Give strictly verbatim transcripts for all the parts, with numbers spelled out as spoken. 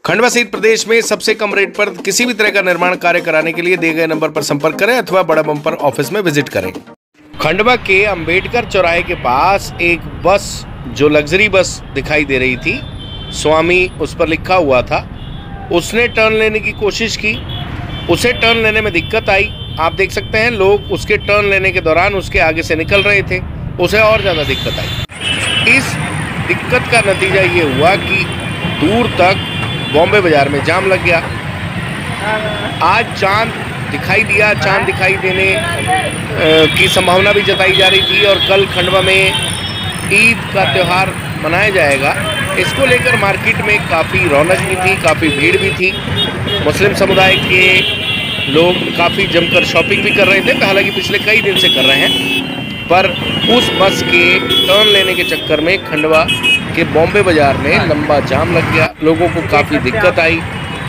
खंडवा सहित प्रदेश में सबसे कम रेट पर किसी भी तरह का निर्माण कार्य कराने के लिए दिए गए नंबर पर संपर्क करें अथवा बड़ा बम्पर ऑफिस में विजिट करें। खंडवा के अंबेडकर चौराहे के पास एक बस जो लग्जरी बस दिखाई दे रही थी, स्वामी उस पर लिखा हुआ था, उसने टर्न लेने की कोशिश की। उसे टर्न लेने में दिक्कत आई। आप देख सकते हैं लोग उसके टर्न लेने के दौरान उसके आगे से निकल रहे थे, उसे और ज़्यादा दिक्कत आई। इस दिक्कत का नतीजा ये हुआ कि दूर तक बॉम्बे बाजार में जाम लग गया। आज चांद दिखाई दिया, चांद दिखाई देने की संभावना भी जताई जा रही थी और कल खंडवा में ईद का त्यौहार मनाया जाएगा। इसको लेकर मार्केट में काफ़ी रौनक भी थी, काफ़ी भीड़ भी थी। मुस्लिम समुदाय के लोग काफ़ी जमकर शॉपिंग भी कर रहे थे, हालांकि पिछले कई दिन से कर रहे हैं। पर उस बस के टर्न लेने के चक्कर में खंडवा के बॉम्बे बाजार में लंबा जाम लग गया, लोगों को काफ़ी दिक्कत आई।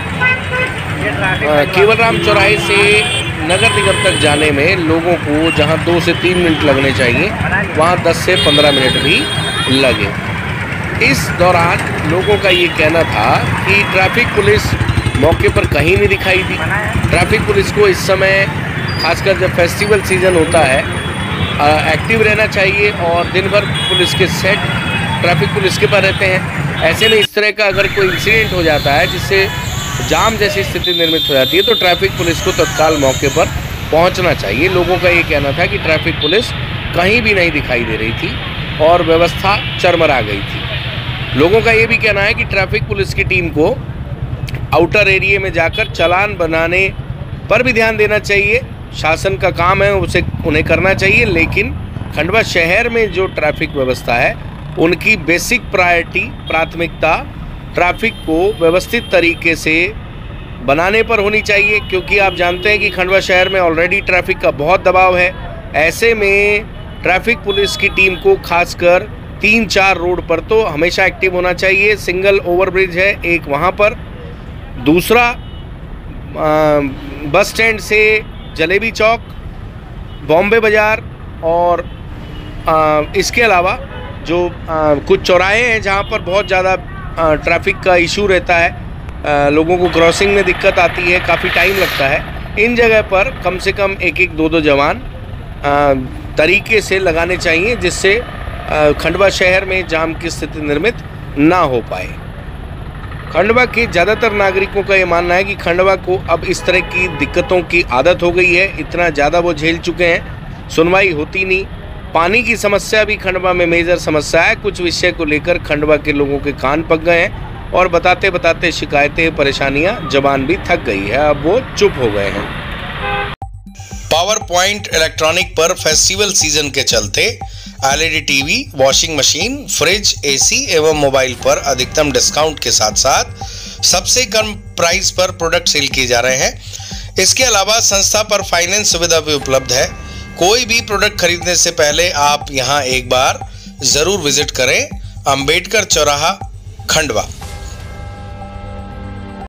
केवलराम चौराहे से नगर निगम तक जाने में लोगों को जहां दो से तीन मिनट लगने चाहिए, वहां दस से पंद्रह मिनट भी लगे। इस दौरान लोगों का ये कहना था कि ट्रैफिक पुलिस मौके पर कहीं नहीं दिखाई दी। ट्रैफिक पुलिस को इस समय खासकर जब फेस्टिवल सीज़न होता है एक्टिव रहना चाहिए और दिन भर पुलिस के सेट ट्रैफिक पुलिस के पास रहते हैं। ऐसे में इस तरह का अगर कोई इंसिडेंट हो जाता है जिससे जाम जैसी स्थिति निर्मित हो जाती है तो ट्रैफिक पुलिस को तत्काल मौके पर पहुंचना चाहिए। लोगों का ये कहना था कि ट्रैफिक पुलिस कहीं भी नहीं दिखाई दे रही थी और व्यवस्था चरमरा गई थी। लोगों का ये भी कहना है कि ट्रैफिक पुलिस की टीम को आउटर एरिया में जाकर चालान बनाने पर भी ध्यान देना चाहिए। शासन का काम है, उसे उन्हें करना चाहिए, लेकिन खंडवा शहर में जो ट्रैफिक व्यवस्था है उनकी बेसिक प्रायोरिटी प्राथमिकता ट्रैफिक को व्यवस्थित तरीके से बनाने पर होनी चाहिए, क्योंकि आप जानते हैं कि खंडवा शहर में ऑलरेडी ट्रैफिक का बहुत दबाव है। ऐसे में ट्रैफिक पुलिस की टीम को खासकर तीन चार रोड पर तो हमेशा एक्टिव होना चाहिए। सिंगल ओवरब्रिज है एक वहाँ पर, दूसरा आ, बस स्टैंड से जलेबी चौक, बॉम्बे बाज़ार और आ, इसके अलावा जो आ, कुछ चौराहे हैं जहाँ पर बहुत ज़्यादा ट्रैफिक का इशू रहता है, आ, लोगों को क्रॉसिंग में दिक्कत आती है, काफ़ी टाइम लगता है। इन जगह पर कम से कम एक एक दो दो जवान आ, तरीके से लगाने चाहिए जिससे आ, खंडवा शहर में जाम की स्थिति निर्मित ना हो पाए। खंडवा के ज़्यादातर नागरिकों का ये मानना है कि खंडवा को अब इस तरह की दिक्कतों की आदत हो गई है, इतना ज़्यादा वो झेल चुके हैं, सुनवाई होती नहीं। पानी की समस्या भी खंडवा में मेजर समस्या है। कुछ विषय को लेकर खंडवा के लोगों के कान पक गए हैं और बताते बताते शिकायतें परेशानियां जबान भी थक गई है, अब वो चुप हो गए हैं। पावर पॉइंट इलेक्ट्रॉनिक पर फेस्टिवल सीजन के चलते LED TV, washing machine, fridge, AC एवं मोबाइल पर अधिकतम डिस्काउंट के साथ साथ सबसे कम प्राइस पर प्रोडक्ट सेल किए जा रहे हैं। इसके अलावा संस्था पर फाइनेंस सुविधा भी उपलब्ध है। कोई भी प्रोडक्ट खरीदने से पहले आप यहां एक बार जरूर विजिट करें। अंबेडकर चौराहा, खंडवा।